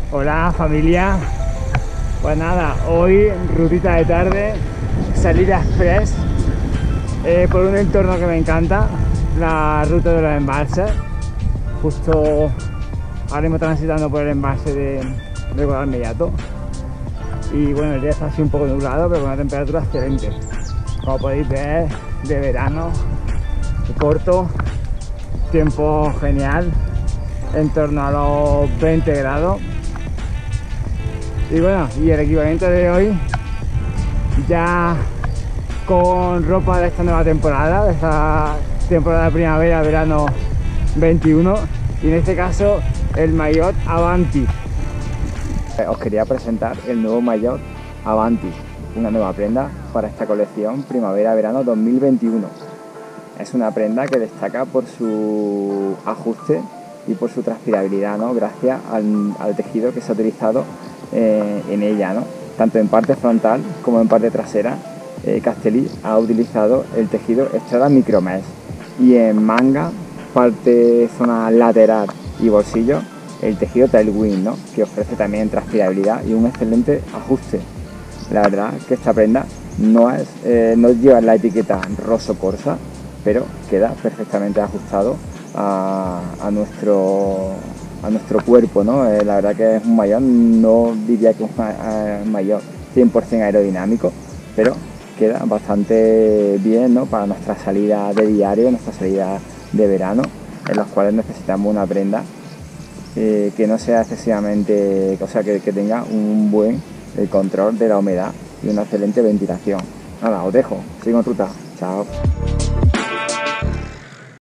Hola familia, pues nada, hoy rutita de tarde, salida express por un entorno que me encanta, la ruta de los embalses. Justo ahora mismo transitando por el embalse de Guadalmellato y bueno, el día está así un poco nublado pero con una temperatura excelente, como podéis ver, de verano, corto, tiempo genial, en torno a los 20 grados. Y bueno, y el equipamiento de hoy ya con ropa de esta nueva temporada, de esta temporada primavera-verano 21, y en este caso el maillot Avanti. Os quería presentar el nuevo maillot Avanti, una nueva prenda para esta colección primavera-verano 2021. Es una prenda que destaca por su ajuste y por su transpirabilidad, ¿no? Gracias al tejido que se ha utilizado en ella, ¿no? Tanto en parte frontal como en parte trasera. Castelli ha utilizado el tejido Strada Micromesh, y en manga, parte, zona lateral y bolsillo, el tejido Tailwind, ¿no? Que ofrece también transpirabilidad y un excelente ajuste. La verdad que esta prenda no lleva la etiqueta Rosso Corsa, pero queda perfectamente ajustado a nuestro cuerpo, ¿no? La verdad que es un maillot, no diría que es un maillot 100% aerodinámico, pero queda bastante bien, ¿no? Para nuestra salida de diario, nuestra salida de verano, en las cuales necesitamos una prenda que no sea excesivamente, o sea, que tenga un buen control de la humedad y una excelente ventilación. Nada, os dejo, sigo en ruta, chao.